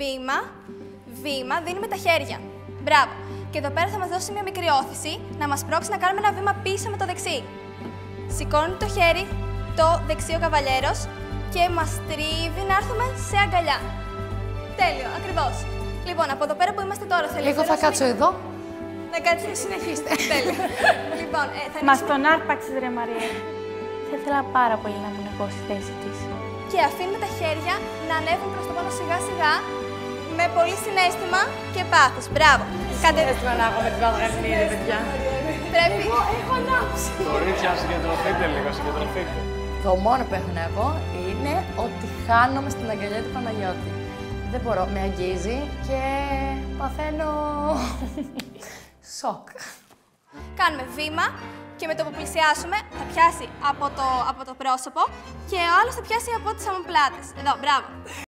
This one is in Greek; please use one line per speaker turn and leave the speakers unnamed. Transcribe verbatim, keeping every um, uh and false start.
βήμα, βήμα, δίνουμε τα χέρια. Μπράβο. Και εδώ πέρα θα μας δώσει μια μικρή όθηση να μας πρόξει να κάνουμε ένα βήμα πίσω με το δεξί. Σηκώνει το χέρι, το δεξί ο καβαλιέρος και μας τρίβει να έρθουμε σε αγκαλιά. Τέλειο, ακριβώς. Λοιπόν, από εδώ πέρα που είμαστε τώρα, θέλει.
Λίγο θα κάτσω εδώ.
Να κάτσει, συνεχίστε. Τέλειο. Λοιπόν, ε, θα
Μας τον άρπαξες, ρε Μαρία. Θα ήθελα πάρα πολύ να ήμουν εγώ στη θέση της.
Και αφήνουμε τα χέρια να ανέβουν προς το πάνω σιγά σιγά, με πολύ συναίσθημα και πάθος. Μπράβο. Κάντε
Συναίσθημα να έχω με την Παυγανίδη, παιδιά.
Πρέπει.
Εγώ έχω ανάψει.
Κορίτσια, συγκεντρωθείτε λίγο, συγκεντρωθείτε.
Το μόνο που έχω να πω είναι ότι χάνομαι στην αγκαλιά του Παναγιώτη. Δεν μπορώ, με αγγίζει και παθαίνω σοκ.
Κάνουμε βήμα και με το που πλησιάσουμε θα πιάσει από το, από το πρόσωπο και ο άλλος θα πιάσει από τις ομοπλάτες. Εδώ, μπράβο.